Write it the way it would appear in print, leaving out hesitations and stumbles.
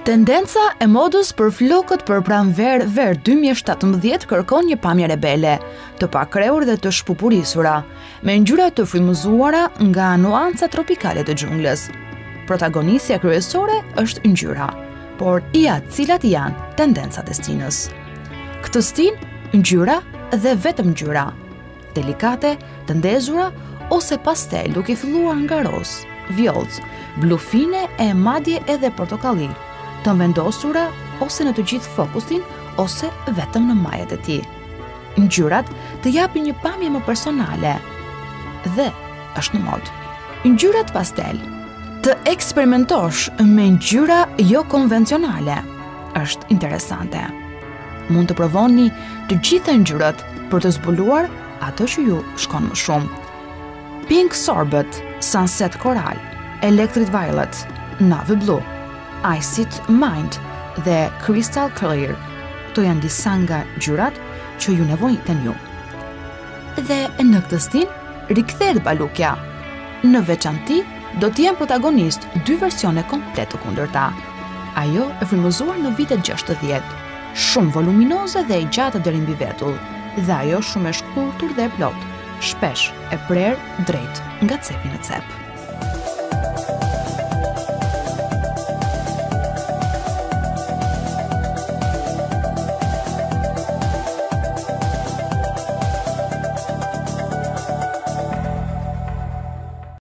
Tendenca e modës për flokët për pranver verë 2017 kërkon një pamje rebele, të pakreur dhe të shpupurisura, me ngjyra të frymëzuara nga nuanca tropikale të xhunglës. Protagonistja kryesore është ngjyra, por cilat janë tendencat e stinës. Këtë stin, ngjyra dhe vetëm ngjyra, delikate, të ndezura ose pastel, duke filluar nga roz, vjollc, blu fine e madje edhe portokalli, të vendosura ose në të gjithë fokusin ose vetëm në majet e tij. Ngjyrat të japin një pamje më personale dhe është në modë. Ngjyrat pastel. Të eksperimentosh me ngjyra jo konvencionale është interesante. Mund të provoni të gjitha ngjyrat për të zbuluar ato që ju shkon më shumë. Pink sorbet, sunset coral, electric violet, navy blue, Iced Mind dhe Crystal Clear. Këto janë disa nga ngjyrat që ju nevojiten ju. Dhe në këtë stin, rikthehet balukja. Në veçanti, do të jenë protagonist dy versione komplet të kundërta. Ajo e frymëzuar në vitet 60, shumë voluminoze dhe e gjatë deri mbi vetull, dhe ajo shumë e shkurtur dhe e plot, shpesh e prerë drejt nga cepi në cep.